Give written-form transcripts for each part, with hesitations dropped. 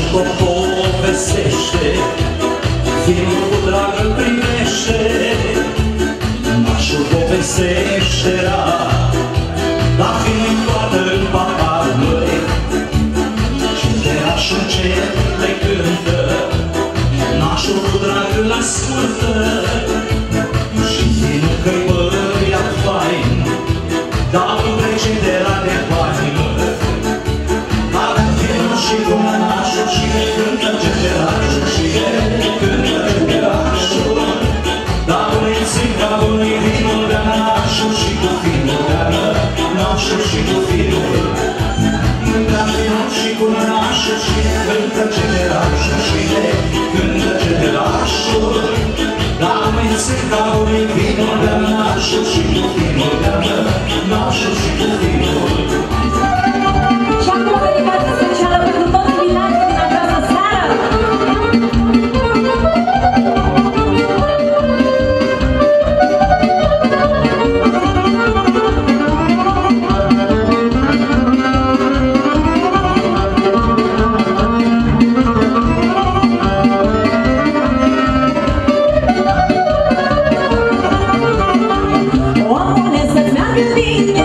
o povestește, fiul cu drag îl primește. Nașul povestește rar, dar fiul toată în pahar, măi. Și de nașul ce le cântă, nașul cu drag îl ascultă. Și fiul că-i băiat fain, dar nu trece de la de bani, măi. Avea fiul și lumea nașul și le cântă generașul și le cântă generașul. Dar băieții ca bunii vinul de nașul și cu finul de nașul și cu finul. Cântă finul și cu nașul și le cântă generașul și le cântă generașul. Dar băieții ca bunii vinul de nașul și cu finul de nașul și cu finul. Și acum o dedicație specială pentru toți invitații din această seară! Omule, să-ți meargă bine!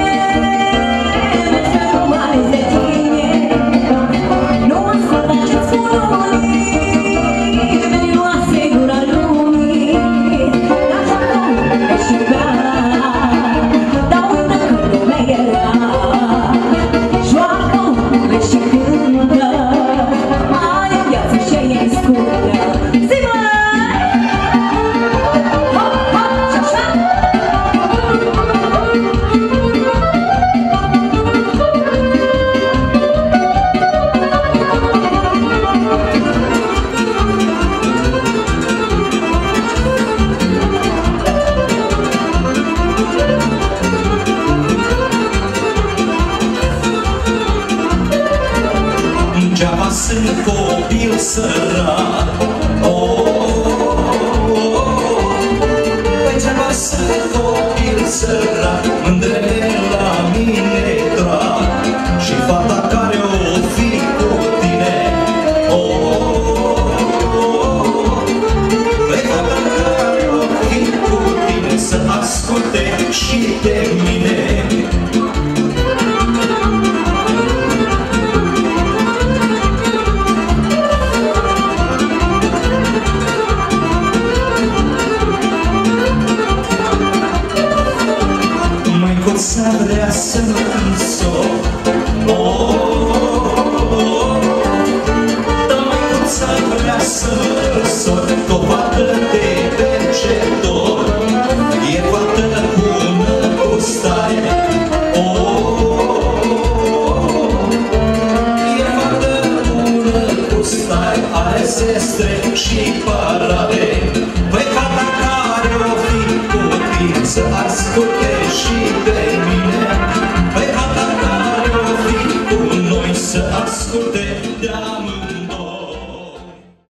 Degeaba sunt copil sărac, degeaba sunt copil sărac, mândrele la mine